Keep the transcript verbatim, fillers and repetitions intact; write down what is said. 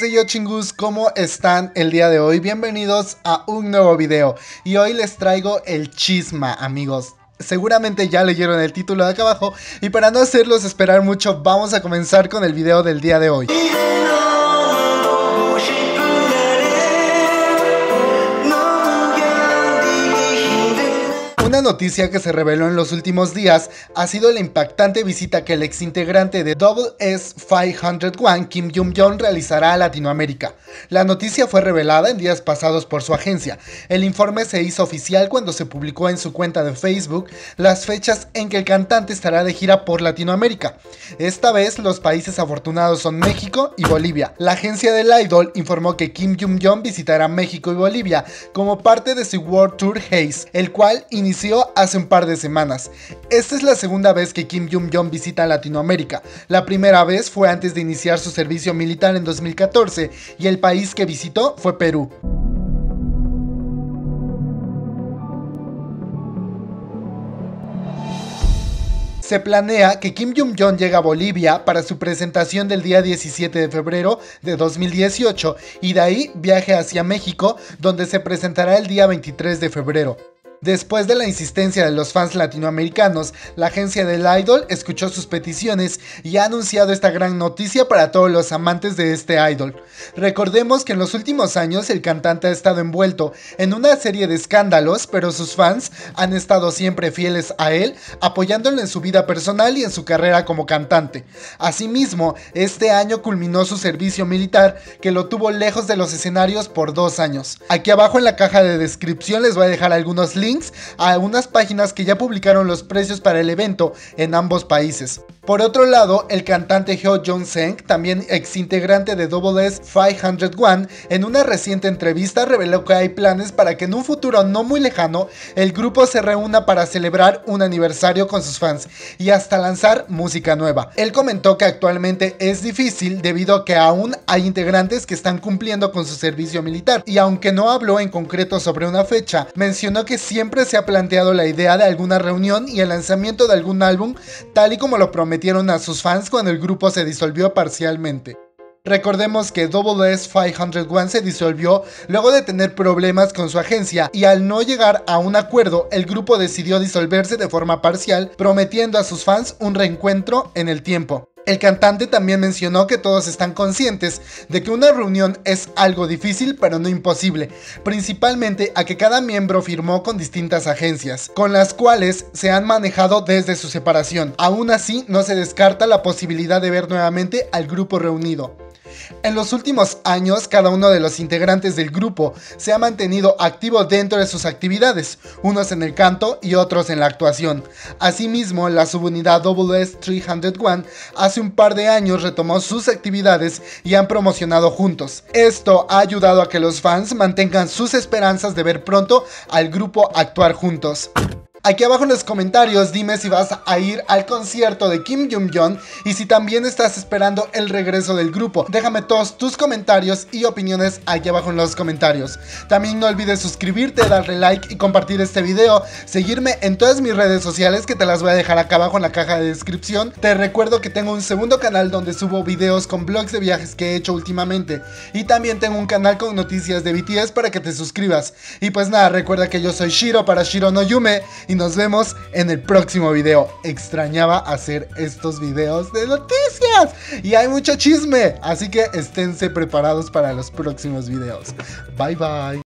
de Yo Chingus, ¿cómo están el día de hoy? Bienvenidos a un nuevo video. Y hoy les traigo el chisma, amigos. Seguramente ya leyeron el título de acá abajo. Y para no hacerlos esperar mucho, vamos a comenzar con el video del día de hoy. Una noticia que se reveló en los últimos días ha sido la impactante visita que el exintegrante de Double S quinientos uno, Kim Jung-yeon, realizará a Latinoamérica. La noticia fue revelada en días pasados por su agencia. El informe se hizo oficial cuando se publicó en su cuenta de Facebook las fechas en que el cantante estará de gira por Latinoamérica. Esta vez los países afortunados son México y Bolivia. La agencia del idol informó que Kim Jung-yeon visitará México y Bolivia como parte de su World Tour Haze, el cual inició hace un par de semanas. Esta es la segunda vez que Kim Jung-yeon visita Latinoamérica. La primera vez fue antes de iniciar su servicio militar en dos mil catorce y el país que visitó fue Perú. Se planea que Kim Jung-yeon llegue a Bolivia para su presentación del día diecisiete de febrero de dos mil dieciocho y de ahí viaje hacia México, donde se presentará el día veintitrés de febrero. Después de la insistencia de los fans latinoamericanos, la agencia del idol escuchó sus peticiones y ha anunciado esta gran noticia para todos los amantes de este idol. Recordemos que en los últimos años el cantante ha estado envuelto en una serie de escándalos, pero sus fans han estado siempre fieles a él, apoyándolo en su vida personal y en su carrera como cantante. Asimismo, este año culminó su servicio militar, que lo tuvo lejos de los escenarios por dos años. Aquí abajo en la caja de descripción les voy a dejar algunos links a unas páginas que ya publicaron los precios para el evento en ambos países. Por otro lado, el cantante Hyo Jong-seng, también exintegrante de Double S quinientos uno, en una reciente entrevista reveló que hay planes para que en un futuro no muy lejano el grupo se reúna para celebrar un aniversario con sus fans y hasta lanzar música nueva. Él comentó que actualmente es difícil debido a que aún hay integrantes que están cumpliendo con su servicio militar, y aunque no habló en concreto sobre una fecha, mencionó que siempre se ha planteado la idea de alguna reunión y el lanzamiento de algún álbum, tal y como lo prometieron a sus fans cuando el grupo se disolvió parcialmente. Recordemos que Double S quinientos uno se disolvió luego de tener problemas con su agencia, y al no llegar a un acuerdo, el grupo decidió disolverse de forma parcial, prometiendo a sus fans un reencuentro en el tiempo. El cantante también mencionó que todos están conscientes de que una reunión es algo difícil pero no imposible, principalmente a que cada miembro firmó con distintas agencias, con las cuales se han manejado desde su separación. Aún así, no se descarta la posibilidad de ver nuevamente al grupo reunido. En los últimos años, cada uno de los integrantes del grupo se ha mantenido activo dentro de sus actividades, unos en el canto y otros en la actuación. Asimismo, la subunidad Double S trescientos uno hace un par de años retomó sus actividades y han promocionado juntos. Esto ha ayudado a que los fans mantengan sus esperanzas de ver pronto al grupo actuar juntos. Aquí abajo en los comentarios dime si vas a ir al concierto de Kim Jung-yeon y si también estás esperando el regreso del grupo. Déjame todos tus comentarios y opiniones aquí abajo en los comentarios. También no olvides suscribirte, darle like y compartir este video. Seguirme en todas mis redes sociales, que te las voy a dejar acá abajo en la caja de descripción. Te recuerdo que tengo un segundo canal donde subo videos con vlogs de viajes que he hecho últimamente. Y también tengo un canal con noticias de B T S para que te suscribas. Y pues nada, recuerda que yo soy Shiro para Shiro no Yume. Y nos vemos en el próximo video. Extrañaba hacer estos videos de noticias y hay mucho chisme, así que esténse preparados para los próximos videos. Bye bye.